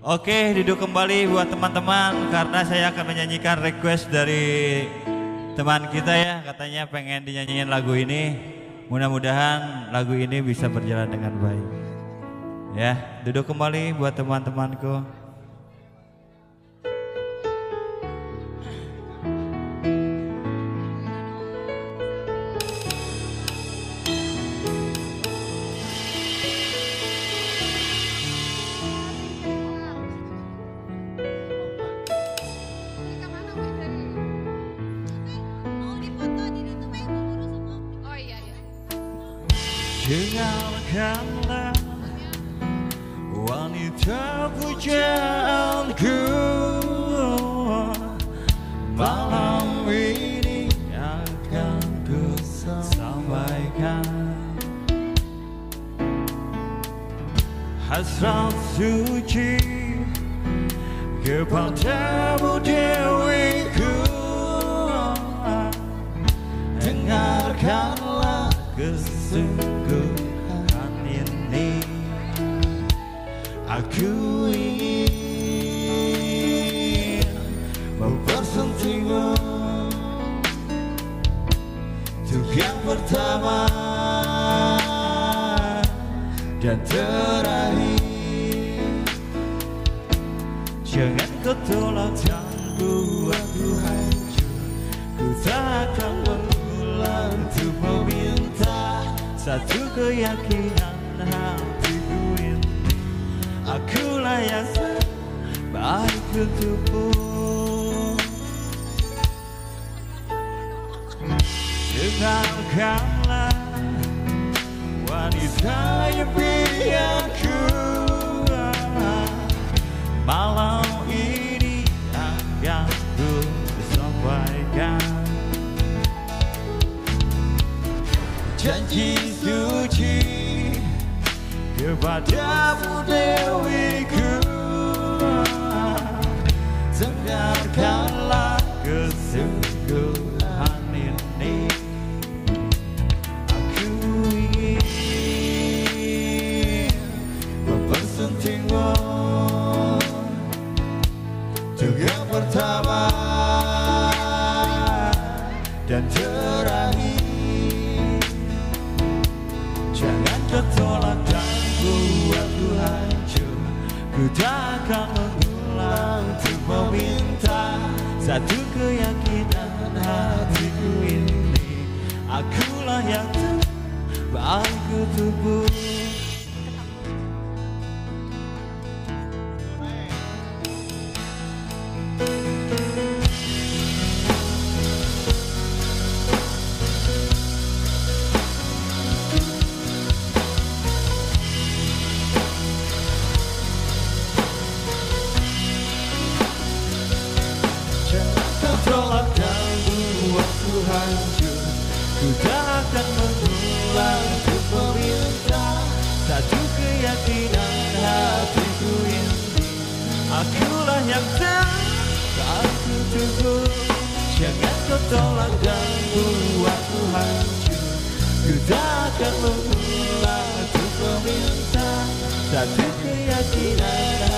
Oke, duduk kembali buat teman-teman karena saya akan menyanyikan request dari teman kita ya. Katanya pengen dinyanyiin lagu ini. Mudah-mudahan lagu ini bisa berjalan dengan baik. Ya, duduk kembali buat teman-temanku. Dengarkanlah wanita pujaanku, malam ini akan ku sampaikan hasrat suci kepadamu dewiku. Dengarkanlah kesungguhan ini, aku ingin mempersentingmu untuk yang pertama dan terakhir. Jangan kau tolak dan buatku hancur, ku tak akan mengulang untuk meminta satu keyakinan hatiku ini. Akulah yang terbaik untukmu. Dengarkanlah wanita yang pilihanku, malam ini akan ku sampaikan janji suci kepadamu dewiku. Dengarkanlah kesungguhan ini, aku ingin mempersentingmu untuk yang pertama dan terakhir. Jangan kau tolak dan buatku hancur, ku tak akan mengulang untuk meminta satu keyakinan hatiku ini. Akulah yang terbaik untukmu. Tolak dan buatku hancur, ku tak akan mengulang untuk meminta satu keyakinan hatiku ini. Akulah yang terbaik untukmu. Jangan kau tolak dan buatku hancur, ku tak akan mengulang untuk meminta satu keyakinan